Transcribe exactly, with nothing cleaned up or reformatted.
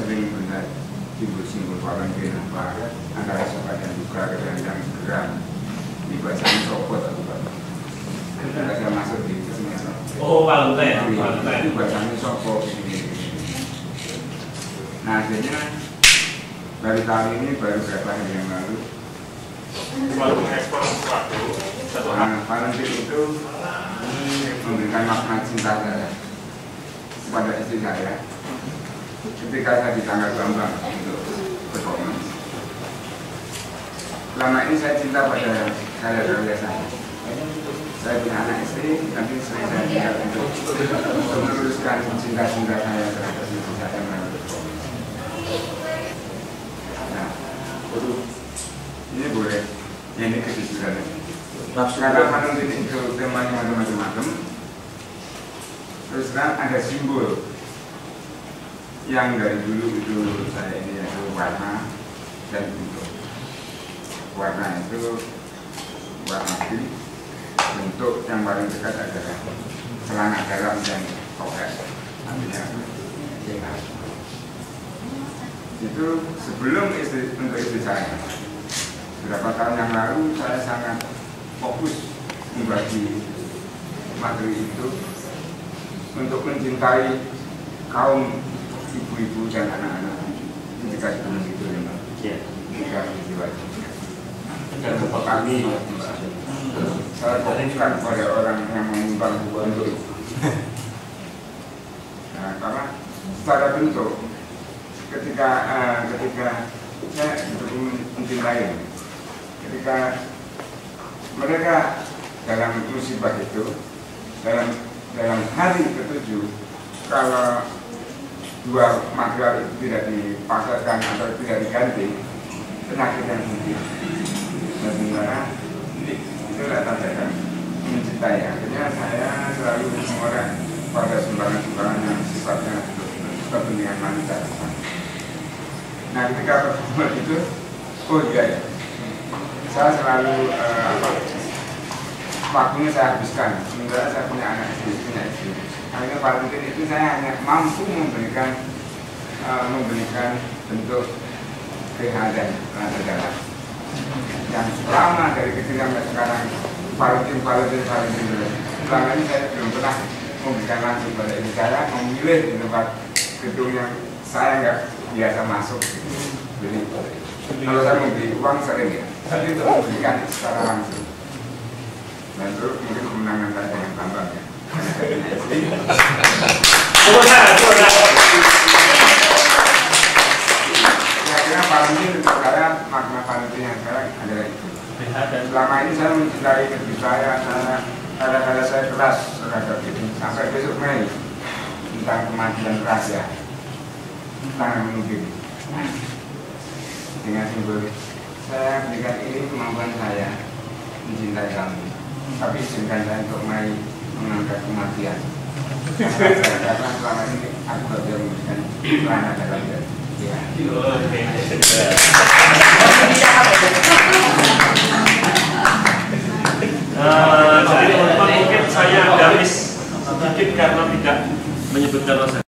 sering melihat simbol-simbol Valentine apa antara suka dan duka, kadang-kadang geram dibacanya sopot atau apa. Ketika saya masuk di semester. Oh, Valentine. Valentine. Itu bacanya sopot ini. Nah, akhirnya baru kali ini baru beberapa hari yang lalu baru mengekspor sesuatu. Nah, Valentine itu memberikan makna cinta saya kepada istri saya ketika saya di tanggal Bambang untuk performance. Selama ini saya cinta pada karya-karya saya. Saya punya anak istri, nanti sering saya tinggal untuk meneruskan cinta-cinta saya terhadap istri saya melalui performance. Nah, ini boleh, ya ini kejujuran. Karena Valentine itu temanya macam-macam. Terus kan ada simbol yang dari dulu itu saya ini yaitu warna dan bentuk. Warna itu warna biru, bentuk yang paling dekat adalah celana dalam dan toket, artinya jenggot. Itu sebelum istri, untuk istri saya. Beberapa tahun yang lalu saya sangat fokus membagi materi itu untuk mencintai kaum ibu-ibu dan anak-anak ketika sebelum itu ketika diwajib. Dan beberapa kali saya fokuskan pada orang yang menyumbang untuk itu. Nah, karena secara bentuk ketika uh, ketika saya mencintai, ketika mereka dalam musibah itu, dalam dalam hari ketujuh, kalau dua material itu tidak dipasarkan atau tidak diganti, penyakit yang mungkin. Dan sebenarnya itulah tanda mencintai. Akhirnya saya selalu mengorek pada sumbangan-sumbangan yang sifatnya untuk kepentingan wanita. Nah, ketika pertemuan itu, oh iya ya, saya selalu uh, apa, waktunya saya habiskan. Sementara saya punya anak istri, punya istri. Akhirnya Valentine itu saya hanya mampu memberikan uh, memberikan bentuk P H dan rasa dalam. Yang selama dari kecil sampai sekarang Valentine, Valentine, Valentine. Selama ini saya belum pernah memberikan langsung pada istri saya, memilih di tempat gedung yang saya nggak biasa masuk. Jadi kalau saya memberi uang sering ya, tapi untuk memberikan secara langsung. Dan itu mungkin kemenangan saya dengan tambah ya. Kira-kira Valentine untuk saya, makna Valentine yang sekarang adalah itu. Selama ini saya mencintai negeri saya, kadang-kadang saya keras terhadap itu. Sampai besok Mei tentang kematian rahasia, tangan mungkin. Dengan simbol saya berikan ini kemampuan saya mencintai kamu, tapi izinkan saya untuk Mei mengangkat kematian. Karena selama ini aku gak bisa memberikan celana dalam ya. Jadi mungkin saya garis sedikit karena tidak menyebutkan